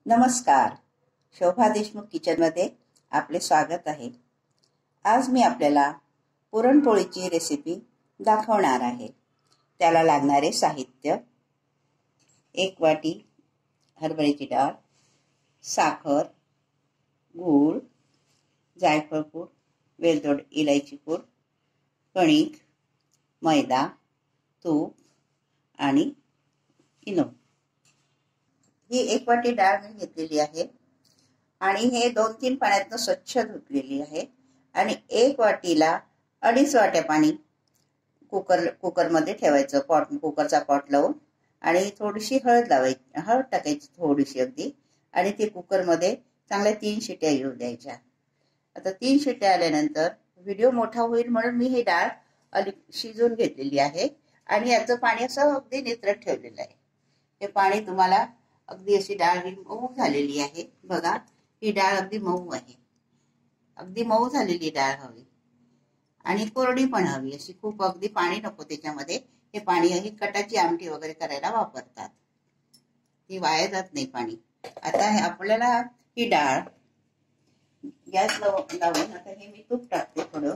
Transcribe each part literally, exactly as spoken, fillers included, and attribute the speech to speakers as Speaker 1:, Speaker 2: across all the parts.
Speaker 1: नमस्कार, शोभा देशमुख किचनमध्ये आपले स्वागत आहे। आज मी आपल्याला पुरणपोळीची रेसिपी दाखवणार आहे। त्याला लागणारे साहित्य: एक वाटी हरभऱ्याची डाळ, साखर, गूळ, जायफळ पूड, वेलदोड इलायची पूड, कणिक, मैदा, तूप आणि इनो। ही एक वाटी डाळ मी घेतलेली आहे आणि हे दोन तीन पाण्यातनं स्वच्छ धुतलेली आहे आणि एक वाटीला अडीच वाट्या पाणी कुकर कुकरमध्ये ठेवायचं, पॉट कुकरचा पॉट लावून, आणि थोडीशी हळद लावायची, हळद टाकायची थोडीशी अगदी, आणि ते कुकरमध्ये चांगल्या तीन शिट्या येऊ द्यायच्या। आता तीन शिट्या आल्यानंतर व्हिडिओ मोठा होईल म्हणून मी ही डाळ अली शिजवून घेतलेली आहे आणि याचं पाणी असं अगदी नितळत ठेवलेलं आहे। हे पाणी तुम्हाला अगदी अशी डाळ ही मऊ झालेली आहे, बघा ही डाळ अगदी मऊ आहे, अगदी मऊ झालेली डाळ हवी आणि कोरडी पण हवी, अशी खूप अगदी पाणी नको त्याच्यामध्ये। हे पाणी ही कटाची आमटी वगैरे करायला वापरतात, ती वाया जात नाही पाणी। आता हे आपल्याला ही डाळ गॅस लावून आता हे मी तूप टाकते, थोडं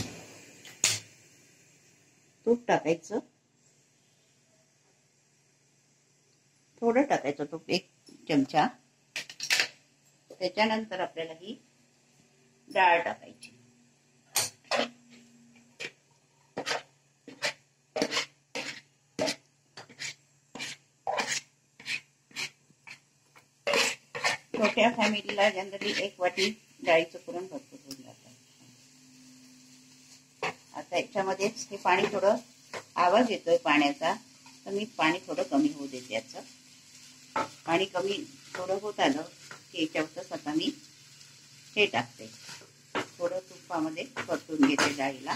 Speaker 1: तूप टाकायचं, थोडं टाकायचं तूप, एक चमचा। त्याच्यानंतर आपल्याला ही डाळ टाकायची, छोट्या फॅमिलीला जनरली एक वाटी डाळीचं पुरण भरपूर होऊन जातं। आता याच्यामध्ये हे पाणी थोडं, आवाज येतोय पाण्याचा, तर मी पाणी थोडं कमी होऊ देते। याचं पाणी कमी थोडं होत आलं की याच्यावरच आता मी हे टाकते, थोडं तुपामध्ये परतून घेते डाळीला।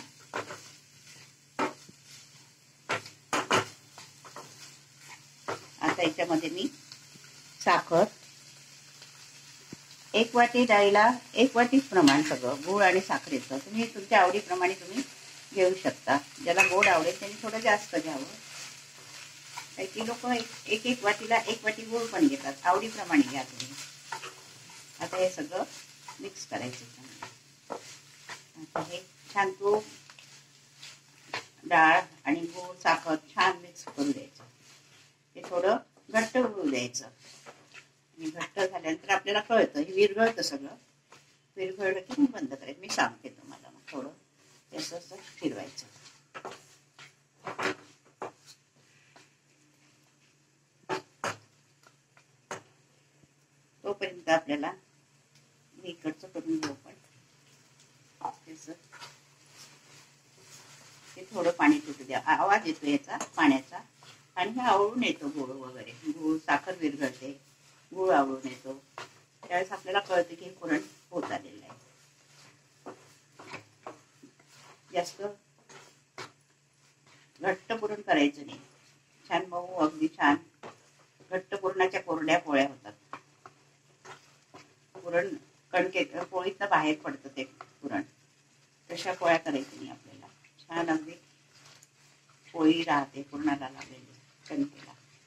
Speaker 1: आता याच्यामध्ये मी साखर, एक वाटी डाळीला एक वाटी प्रमाण सगळं गूळ आणि साखरेचं, तुम्ही तुमच्या आवडीप्रमाणे तुम्ही घेऊ शकता। ज्याला गोड आवडेल त्यांनी थोडं जास्त घ्यावं, काही लोक एक एक वाटीला एक वाटी गूळ पण घेतात, आवडीप्रमाणे घ्या तुम्ही। आता हे सगळं मिक्स करायचं। आता हे छान तूप, डाळ आणि गूळ, साखर छान मिक्स करून द्यायचं। हे थोडं घट्ट होऊ द्यायचं आणि घट्ट झाल्यानंतर आपल्याला कळतं, हे विरघळतं सगळं, विरघळलं की मग बंद करायचं। मी सांगते तुम्हाला, मग थोडं असं असं फिरवायचं। तोपर्यंत आपल्याला इकडचं करून घेऊ पण ते थोडं पाणी सुटू द्या, आवाज येतो याचा पाण्याचा, आणि हे आवळून येतो गूळ वगैरे, गूळ साखर विरघळते, गूळ आवळून येतो, त्यावेळेस आपल्याला कळतं की हे पुरण होत आलेलं आहे। जास्त घट्ट पुरण करायचं नाही, छान मऊ, अगदी छान घट्ट पुरणाच्या कोरड्या पोळ्या होतात। पुरण कणके पोळीतनं बाहेर पडतं ते पुरण, तशा पोळ्या करायची नाही आपल्याला, छान अगदी पोळी राहते पुरणाला लागलेली कणकेला।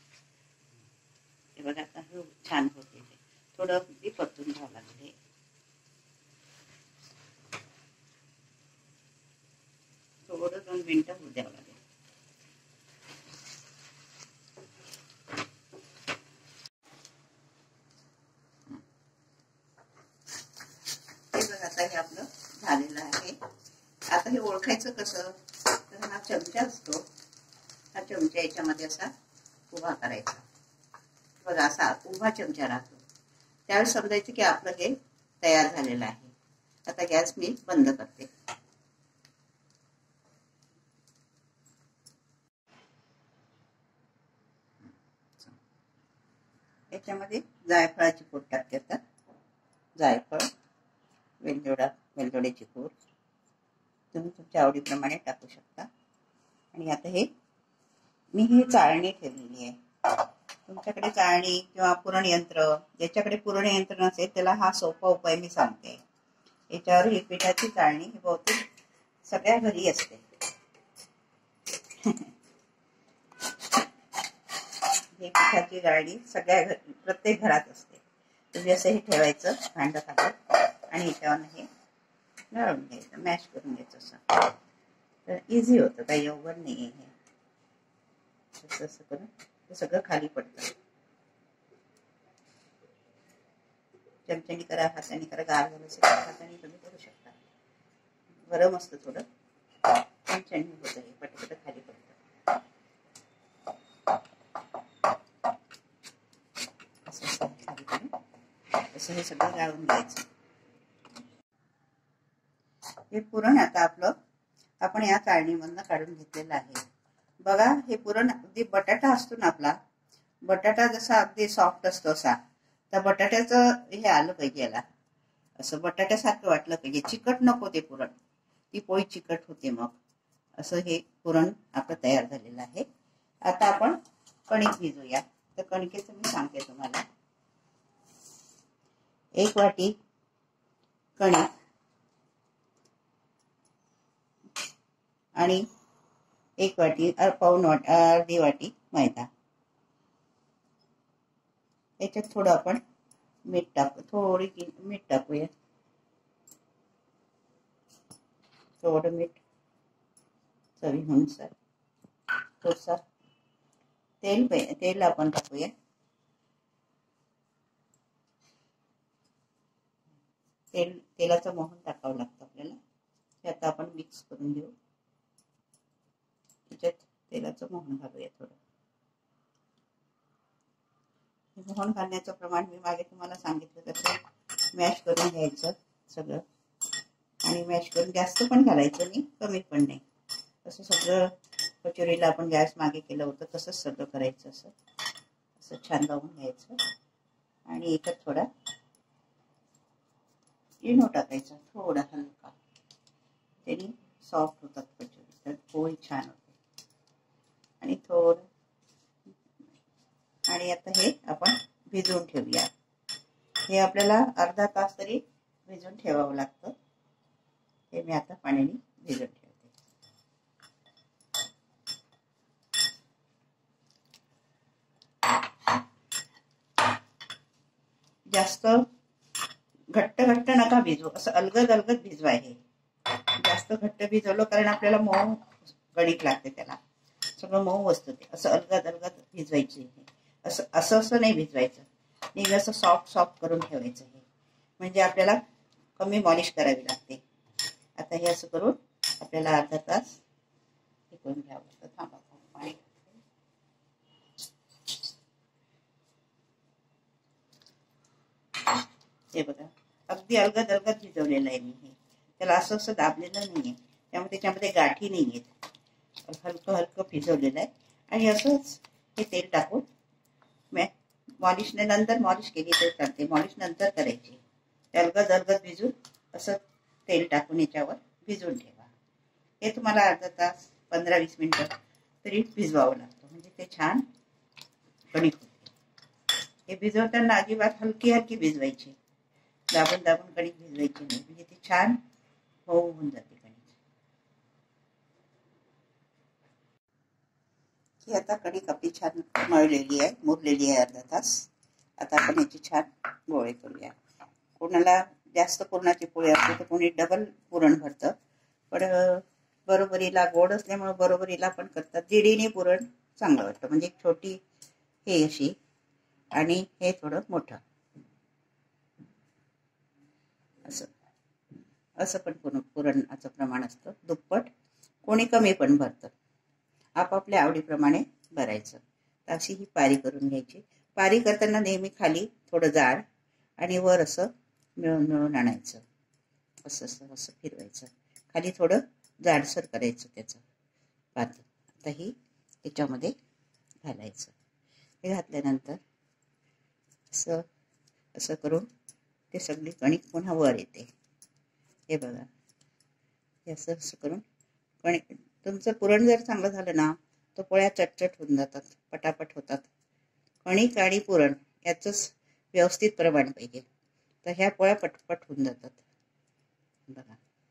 Speaker 1: हे बघा आता छान होते, ते थोडं अगदी परतून घ्यावं लागेल, थोडं दोन मिनिटं होऊ द्यावं लागेल। आता हे आपलं झालेलं आहे। आता हे ओळखायचं कसं, तर हा चमचा असतो, हा चमचा याच्यामध्ये असा उभा करायचा, बघा असा उभा चमचा राहतो, त्यावेळेस समजायचं की आपलं हे तयार झालेलं आहे। आता गॅस मी बंद करते। याच्यामध्ये जायफळाची पूड टाकते, आता जायफळ, वेलदोडा वेलदोड्याची पूड तुम्ही तुमच्या आवडीप्रमाणे टाकू शकता। आणि आता हे मी ही चाळणी ठेवलेली आहे, तुमच्याकडे चाळणी किंवा पुरण यंत्र, ज्याच्याकडे पुरण यंत्र नसेल त्याला हा सोपा उपाय मी सांगते। याच्यावर ही पिठाची चाळणी ही बहुतेक सगळ्या घरी असते, ही पिठाची चाळणी सगळ्या घर प्रत्येक घरात असते। तुम्ही असं हे ठेवायचं भांडं खाली आणि ह्याच्यावर हे गाळून घ्यायचं, मॅश करून घ्यायचं असं. तर इझी होतं, काही अवघड नाही आहे हे. असं असं करून ते सगळं खाली पडतं. चमच्यानी करा, हाताने करा, गार झालं असेल हाताने तुम्ही करू शकता. गरम असतं थोडं, चमच्यानी होतं हे, पटपट खाली पडतं. असं खाली करून असं हे सगळं गाळून घ्यायचं. हे पुरण आता आपलं आपण या चाळणीमधनं काढून घेतलेलं आहे. बघा, हे पुरण अगदी बटाटा असतो ना आपला, बटाटा जसा अगदी सॉफ्ट असतो असा, तर बटाट्याचं हे आलं पाहिजे याला, असं बटाट्यासारखं वाटलं पाहिजे. चिकट नको ते पुरण, ती पोळी चिकट होते मग. असं हे पुरण आपलं तयार झालेलं आहे. आता आपण कणिक भिजवूया. तर कणकेचं मी सांगते तुम्हाला. एक वाटी कणिक आणि एक वाटी पाऊण वाटी अर्धी वाटी मैदा. याच्यात थोडं आपण मीठ टाकू, थोडी मीठ टाकूया, थोडं मीठ चवीनुसार. थोडंसं तेल तेल आपण टाकूया. तेल तेलाचं मोहन टाकावं लागतं आपल्याला. ते आता आपण मिक्स करून घेऊ. त्याच्यात तेलाचं मोहन घालूया थोडं. मोहन घालण्याचं प्रमाण मी मागे तुम्हाला सांगितलं तसं मॅश करून घ्यायचं सगळं. आणि मॅश करून जास्त पण घालायचं नाही, कमी पण नाही. असं सगळं कचोरीला आपण गॅस मागे केलं होतं तसंच सगळं करायचं. असं असं छान लावून घ्यायचं. आणि याच्यात थोडा इनो टाकायचा, थोडा हलका. त्याने सॉफ्ट होतात कचोरी, तर पोळी छान होते. आणि थोडं आणि आता हे आपण भिजवून ठेवूया. हे आपल्याला अर्धा तास तरी भिजवून ठेवावं लागतं. हे मी आता पाण्याने भिजवून ठेवते. जास्त घट्ट घट्ट नका भिजवू, असं अलगद अलगद भिजवा. हे जास्त घट्ट भिजवलं कारण आपल्याला मऊ कणिक लागते, त्याला सगळं मऊ असतं ते. असं अलगद अलगद भिजवायचे. असं असं असं नाही भिजवायचं, नेहमी असं सॉफ्ट सॉफ्ट करून ठेवायचं. हे म्हणजे आपल्याला कमी मॉलिश करावी लागते. आता हे असं करून आपल्याला अर्धा तास हे करून घ्यावं लागतं. थांबा पाणी. हे बघा, अगदी अलगद अलगद भिजवलेलं आहे मी. हे त्याला असं असं दाबलेलं नाहीये, त्यामुळे त्याच्यामध्ये गाठी नाही आहेत. हलकं हलकं भिजवलेलं आहे. आणि असंच हे तेल टाकून मॉलिशने नंतर मॉलिश केली तर चालते, मॉलिश नंतर करायची. अलगद अलगद भिजून असं तेल टाकून याच्यावर भिजवून ठेवा. हे तुम्हाला अर्धा तास पंधरा वीस मिनिटं तरी भिजवावं लागतं, म्हणजे ते छान कणिक होते. हे भिजवताना अजिबात हलकी हलकी भिजवायची, दाबून दाबून कणिक भिजवायची नाही, म्हणजे ती छान मऊ होऊन जाते कणिक. ही आता कणिक आपली छान मळलेली आहे, मुरलेली आहे अर्धा तास. आता आपण याची छान गोळे करूया. कोणाला जास्त पुरणाची पोळी असते तर कोणी डबल पुरण भरतं, पण बरोबरीला गोड असल्यामुळे बरोबरीला पण करतात. जिडीने पुरण चांगलं वाटतं, म्हणजे छोटी हे अशी आणि हे थोडं मोठं असं. असं पण पुरण पुरणाचं प्रमाण असतं दुप्पट. कोणी कमी पण भरतं, आपापल्या आवडीप्रमाणे भरायचं. तर अशी ही पारी करून घ्यायची. पारी करताना नेहमी खाली थोडं जाड आणि वर असं मिळून मिळून आणायचं. असं असं असं फिरवायचं, खाली थोडं जाडसर करायचं त्याचं पातळ. आता ही याच्यामध्ये घालायचं. हे घातल्यानंतर असं असं करून ते सगळी कणिक पुन्हा वर येते. हे बघा, हे असं असं करून कणिक. तुमचं पुरण जर चांगलं झालं ना तर पोळ्या चटचट होऊन जातात, पटापट होतात. कणिक आणि पुरण याचंच व्यवस्थित प्रमाण पाहिजे, तर ह्या पोळ्या पटपट होऊन जातात. बघा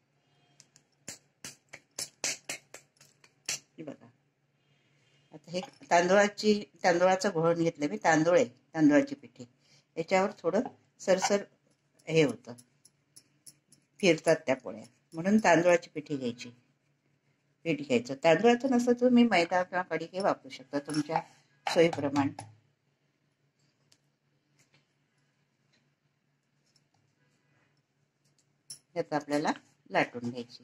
Speaker 1: हे बघा. आता हे तांदूळाची तांदूळाचं घोळण घेतलं मी. तांदूळ आहे, तांदूळाची पिठी. याच्यावर थोडं सरसर हे होतं, फिरतात त्या पोळ्या. म्हणून तांदूळाची पिठी घ्यायची, पीठ घ्यायचं. तांदूळाचं नसलं तर तुम्ही मैदा किंवा कणिक वापरू शकता तुमच्या सोयीप्रमाणे. यात आपल्याला लाटून घ्यायची.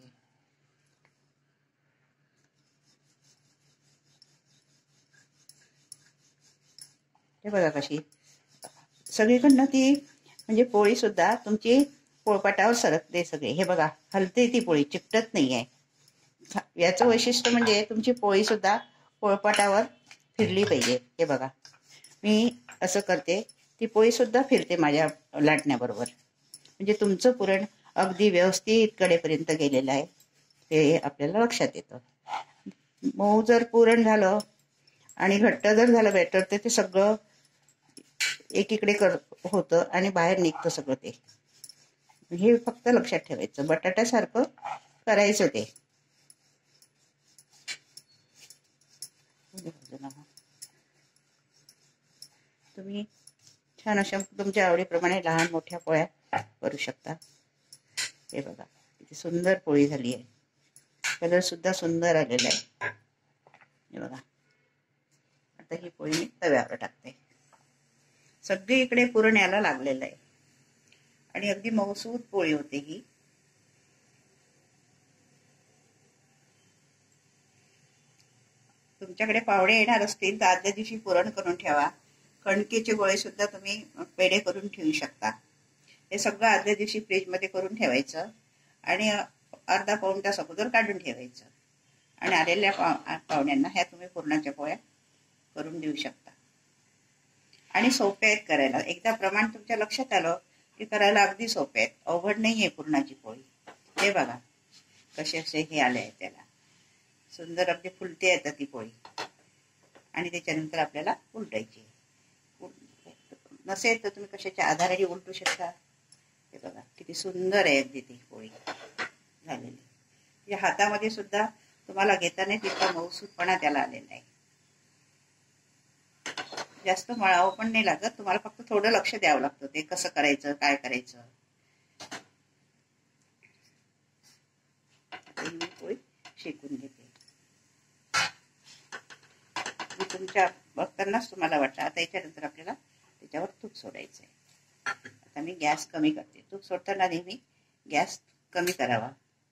Speaker 1: हे बघा कशी सगळीकडनं ती म्हणजे पोळी सुद्धा तुमची पोळपाटावर सरकते सगळे. हे बघा हलते ती पोळी, चिकटत नाही आहे. याचं वैशिष्ट्य म्हणजे तुमची पोळी सुद्धा पोळपाटावर फिरली पाहिजे. हे बघा मी असं करते, ती पोळी सुद्धा फिरते माझ्या लाटण्याबरोबर. म्हणजे तुमचं पुरण अगदी व्यवस्थित कडेपर्यंत गेलेलं आहे हे आपल्याला लक्षात येतं. मऊ जर पुरण झालं आणि घट्ट जर झालं बॅटर तर ते सगळं एकीकडे कर होतं आणि बाहेर निघतं सगळं. ते हे फक्त लक्षात ठेवायचं. बटाट्यासारखं करायचं ते. तुम्ही छान अशा तुमच्या आवडीप्रमाणे लहान मोठ्या पोळ्या करू शकता. हे बघा किती सुंदर पोळी झाली आहे. कलर सुद्धा सुंदर आलेला आहे. हे बघा आता ही पोळी मी तव्यावर टाकते. सगळीकडे पुरण याला लागलेलं आहे आणि अगदी मऊसूत पोळी होते ही. तुमच्याकडे पाहुणे येणार असतील तर आदल्या दिवशी पुरण करून ठेवा. कणकेचे गोळे सुद्धा तुम्ही पेढे करून ठेवू शकता. हे सगळं आदल्या दिवशी फ्रीजमध्ये करून ठेवायचं आणि अर्धा पाऊण तास अगोदर काढून ठेवायचं. आणि आलेल्या पाव पाहुण्यांना ह्या तुम्ही पुरणाच्या पोळ्या करून देऊ शकता. आणि सोप्या आहेत करायला. एकदा प्रमाण तुमच्या लक्षात आलं की करायला अगदी सोपे आहेत. अवघड नाही आहे पुरणाची पोळी. हे बघा कसे असे हे आले आहे, त्याला सुंदर अगदी फुलते येतात ती पोळी. आणि त्याच्यानंतर आपल्याला उलटायची. नसेल तर तुम्ही कशाच्या आधाराने उलटू शकता. हे बघा किती सुंदर आहे अगदी ती पोळी झालेली. या हातामध्ये सुद्धा तुम्हाला घेताना तितका मऊसूतपणा त्याला आलेला आहे. जास्त मळावं पण नाही लागत. तुम्हाला फक्त थोडं लक्ष द्यावं लागतं ते कसं करायचं, काय करायचं. मी पोळी शेकून घेते. मी तुमच्या बघतानाच तुम्हाला वाटतं. आता याच्यानंतर आपल्याला त्याच्यावर तूप सोडायचं आहे. आता मी गॅस कमी करते. तूप सोडताना नेहमी गॅस कमी करावा.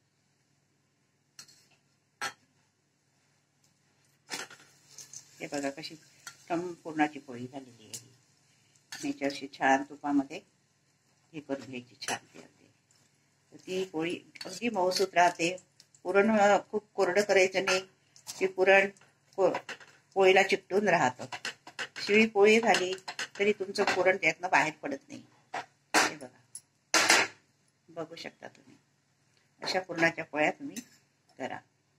Speaker 1: हे बघा कशी टम पुरणाची पोळी झालेली आहे. आणि याच्याशी छान तुपामध्ये हे करून घ्यायची छान ती अगदी. ती पोळी अगदी मऊसूत राहते. पुरण खूप कोरडं करायचं नाही. ती पुरण पोळीला चिकटून राहतं. शिळी पोळी झाली तरी तुमचं पुरण त्यातनं बाहेर पडत नाही. हे बघा बघू शकता तुम्ही. अशा पुरणाच्या पोळ्या तुम्ही करा.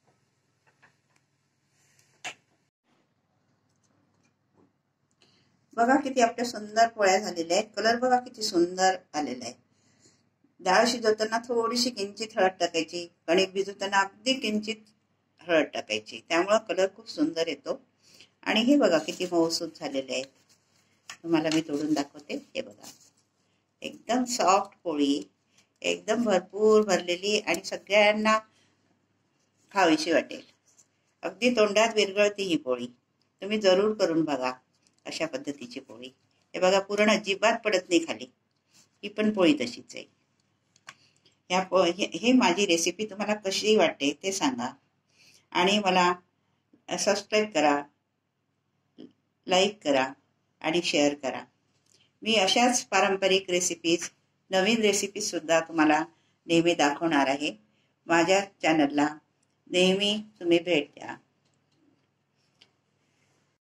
Speaker 1: बघा किती आपल्या सुंदर पोळ्या झालेल्या आहेत. कलर बघा किती सुंदर आलेला आहे. डाळ शिजवताना थोडीशी किंचित हळद टाकायची. कणिक भिजवताना अगदी किंचित हळद टाकायची. त्यामुळं कलर खूप सुंदर येतो. आणि हे बघा किती मऊसूत झालेले आहेत. तुम्हाला मी तोडून दाखवते. हे बघा एकदम सॉफ्ट पोळी, एकदम भरपूर भरलेली आणि सगळ्यांना खावीशी वाटेल. अगदी तोंडात विरघळती ही पोळी. तुम्ही जरूर करून बघा अशा पद्धतीची पोळी. हे बघा पुरण अजिबात पडत नाही खाली. ही पण पोळी तशीच आहे. ह्या पो हे माझी रेसिपी तुम्हाला कशी वाटते ते सांगा. आणि मला सबस्क्राईब करा, लाईक करा आणि शेअर करा. मी अशाच पारंपरिक रेसिपीज, नवीन रेसिपीज सुद्धा तुम्हाला नेहमी दाखवणार आहे. माझ्या चॅनलला नेहमी तुम्ही भेट द्या.